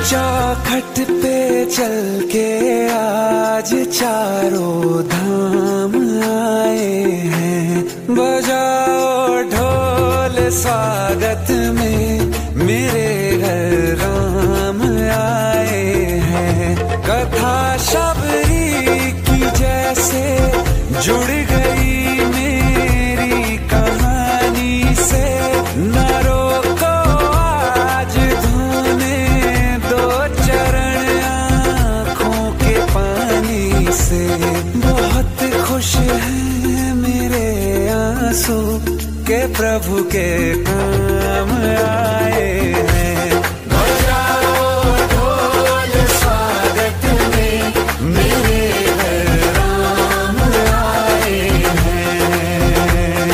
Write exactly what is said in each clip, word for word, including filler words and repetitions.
चौखट पे चल के आज चारों धाम आए हैं। बजाओ ढोल स्वागत में मेरे घर राम आए हैं। कथा शबरी की जैसे जुड़ गई मेरी कहानी से। न रोको आज धोने दो चरण आँखों के पानी से। बहुत खुश हैं मेरे आंसू के प्रभु के काम आए हैं। बजाओ ढोल स्वागत में मेरे घर राम आए हैं।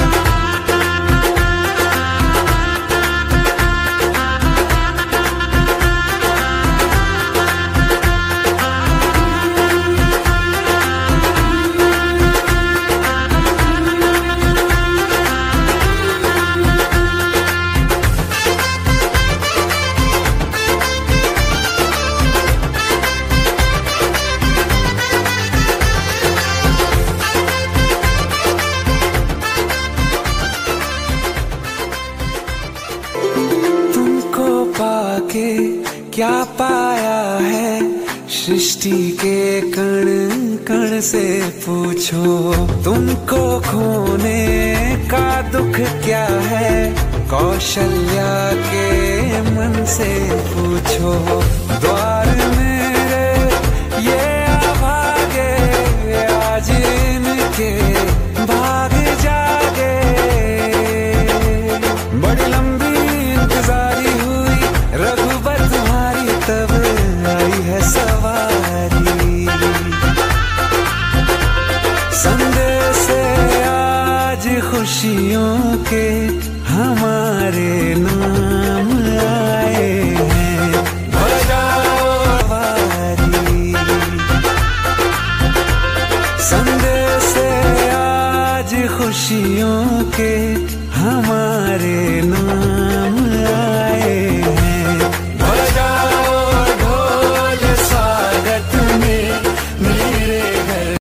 पाके क्या पाया है सृष्टि के कण कण से पूछो। तुमको खोने का दुख क्या है कौशल्या के मन से पूछो। द्वार मेरे ये अभागे आज इनके भाग जागे। बड़ी लंबी इंतजारी रघुबर तुम्हारी तब आई है सवारी। संदेश से आज खुशियों के हमारे नाम आए हैं। बजाओ वारी। संदेश से आज खुशियों के हमारे नाम